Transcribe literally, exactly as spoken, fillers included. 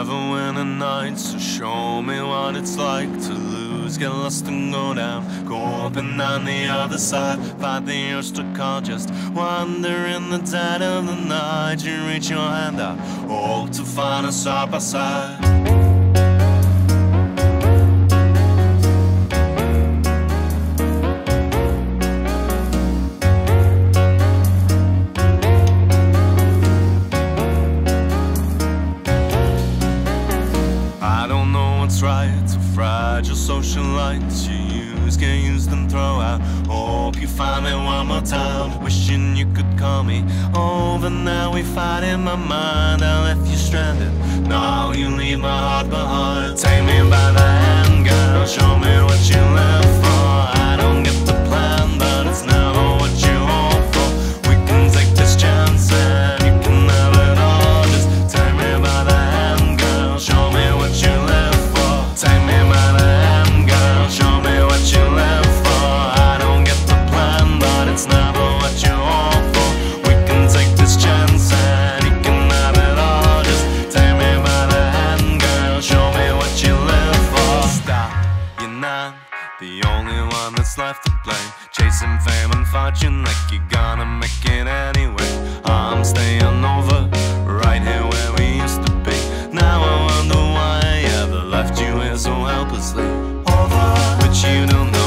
never win a night, so show me what it's like to lose, get lost and go down, go up and down the other side, fight the urge to call, just wander in the dead of the night. You reach your hand out, hope to find us side by side. What's right, to fragile social lights you use, get used and throw out. Hope you find me one more time, wishing you could call me over. Now we fight in my mind, I left you stranded, now you leave my heart behind. Take me by the hand, girl, show me what you live for. I don't get the plan, but it's never what you hope for. We can take this chance and you can have it all. Just take me by the hand, girl, show me what you live for. Take me by the hand, girl, show me what you live for. I don't get the plan, but it's never what you hope for. We can take this chance and you can have it all. Just take me by the hand, girl, show me what you live for. Stop, you're not the only one that's left to blame, chasing fame and fortune like you're gonna make it anyway. I'm staying over, right here where we used to be. Now I wonder why I ever left you here so helplessly. Over, but you don't know